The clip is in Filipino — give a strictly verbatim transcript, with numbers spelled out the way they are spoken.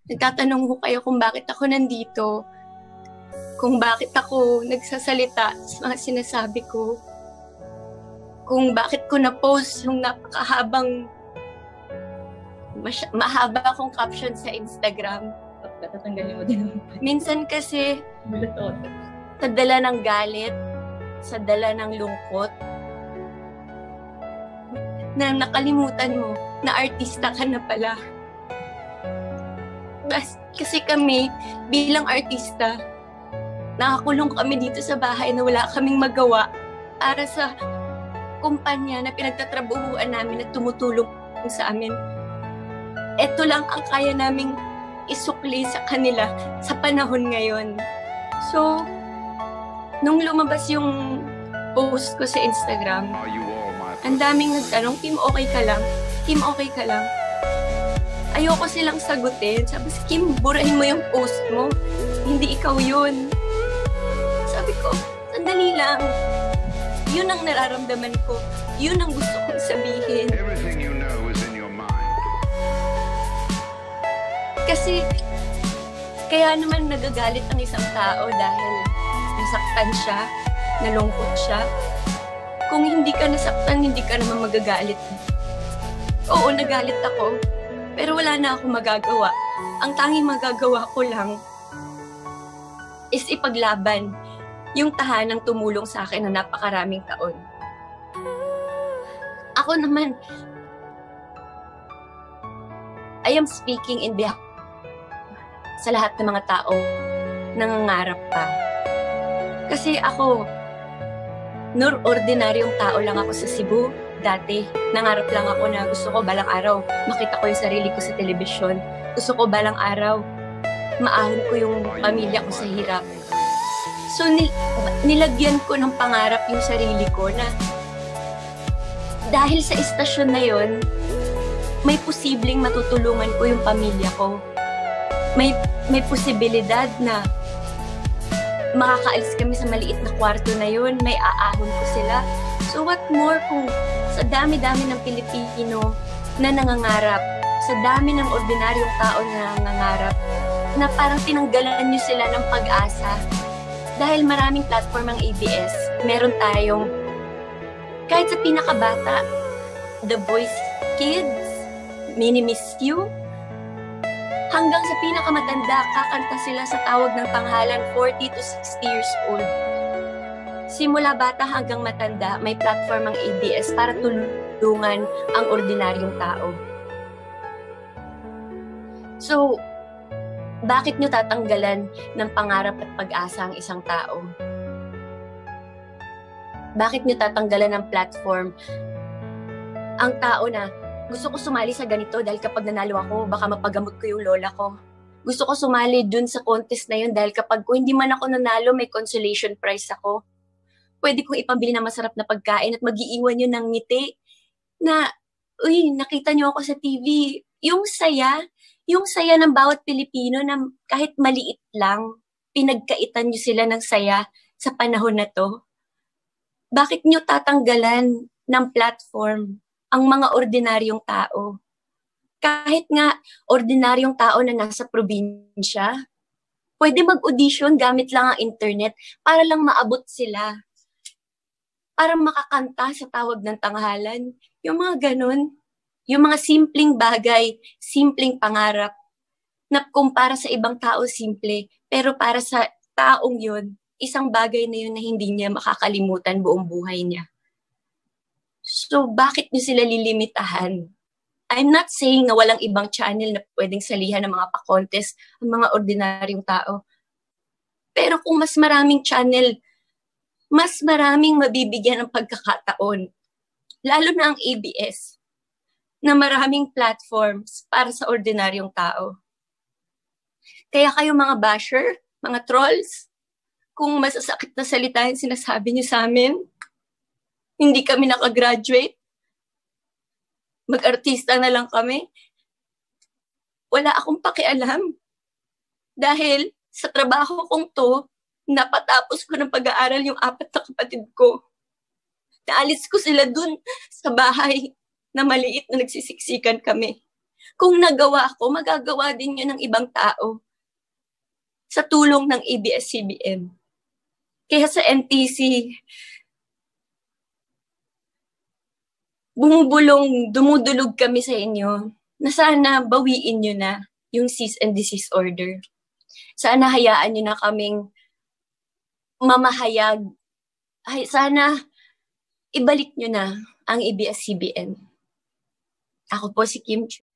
Nagtatanong ko kayo kung bakit ako nandito, kung bakit ako nagsasalita sa mga sinasabi ko, kung bakit ko na-post yung napakahabang, masy- mahaba akong caption sa Instagram. Tatanggalin mo din. Minsan kasi, sa dala ng galit, sa dala ng lungkot, na nakalimutan mo na artista ka na pala. Bas, kasi kami, bilang artista, nakakulong kami dito sa bahay na wala kaming magawa para sa kumpanya na pinagtatrabuhuan namin at tumutulong sa amin. Ito lang ang kaya naming isukli sa kanila sa panahon ngayon. So, nung lumabas yung post ko sa Instagram, ang daming nagtanong, Kim, okay ka lang? Kim, okay ka lang? Ayoko silang sagutin. Sabi ko, Kim, burahin mo yung post mo. Hindi ikaw yun. Sabi ko, sandali lang. Yun ang nararamdaman ko. Yun ang gusto kong sabihin. Everything you know is in your mind. Kasi, kaya naman nagagalit ang isang tao dahil nasaktan siya, nalungkot siya. Kung hindi ka nasaktan, hindi ka naman magagalit. Oo, nagalit ako. Pero wala na akong magagawa. Ang tanging magagawa ko lang is ipaglaban yung tahanang tumulong sa akin na napakaraming taon. Ako naman, I am speaking in behalf sa lahat ng mga tao nangangarap pa. Kasi ako, nur ordinaryong tao lang ako sa Cebu. Dati, nangarap lang ako na gusto ko balang araw makita ko yung sarili ko sa telebisyon. Gusto ko balang araw maahon ko yung pamilya ko sa hirap. So, nil- nilagyan ko ng pangarap yung sarili ko na dahil sa istasyon na yon, may posibleng matutulungan ko yung pamilya ko. May, may posibilidad na makakaalis kami sa maliit na kwarto na yon, may aahon ko sila. So what more kung sa dami-dami ng Pilipino na nangangarap, sa dami ng ordinaryong tao na nangangarap, na parang tinanggalan nyo sila ng pag-asa. Dahil maraming platform ang A B S, meron tayong, kahit sa pinakabata, The Voice Kids, Mini Miss You, hanggang sa pinakamatanda, kakanta sila sa tawag ng tanghalan, forty to sixty years old. Simula bata hanggang matanda, may platform ang A B S para tulungan ang ordinaryong tao. So, bakit nyo tatanggalan ng pangarap at pag-asa ang isang tao? Bakit nyo tatanggalan ng platform ang tao na gusto ko sumali sa ganito dahil kapag nanalo ako, baka mapagamot ko yung lola ko. Gusto ko sumali dun sa contest na yun dahil kapag kung hindi man ako nanalo, may consolation prize ako. Pwede kong ipambili ng masarap na pagkain at mag-iiwan yun ng ngiti na, uy, nakita niyo ako sa T V. Yung saya, yung saya ng bawat Pilipino na kahit maliit lang, pinagkaitan niyo sila ng saya sa panahon na to. Bakit niyo tatanggalan ng platform ang mga ordinaryong tao? Kahit nga ordinaryong tao na nasa probinsya, pwede mag-audition gamit lang ang internet para lang maabot sila. Para makakanta sa tawag ng tanghalan. Yung mga ganun. Yung mga simpleng bagay, simpleng pangarap, na kung para sa ibang tao simple, pero para sa taong yun, isang bagay na yun na hindi niya makakalimutan buong buhay niya. So, bakit niyo sila lilimitahan? I'm not saying na walang ibang channel na pwedeng salihan ng mga pa-contest ang mga ordinaryong tao. Pero kung mas maraming channel, mas maraming mabibigyan ng pagkakataon. Lalo na ang A B S, na maraming platforms para sa ordinaryong tao. Kaya kayo mga basher, mga trolls, kung masasakit na salita yung sinasabi niyo sa amin, hindi kami nakagraduate, mag-artista na lang kami, wala akong pakialam. Dahil sa trabaho kong to, napatapos ko ng pag-aaral yung apat na kapatid ko. Naalis ko sila dun sa bahay na maliit na nagsisiksikan kami. Kung nagawa ko, magagawa din yun ng ibang tao sa tulong ng A B S C B N. Kaya sa N T C, bumubulong, dumudulog kami sa inyo na sana bawiin nyo na yung cease and desist order. Sana hayaan nyo na kaming mamahayag. Ay, sana ibalik nyo na ang A B S C B N. Ako po si Kim Chu.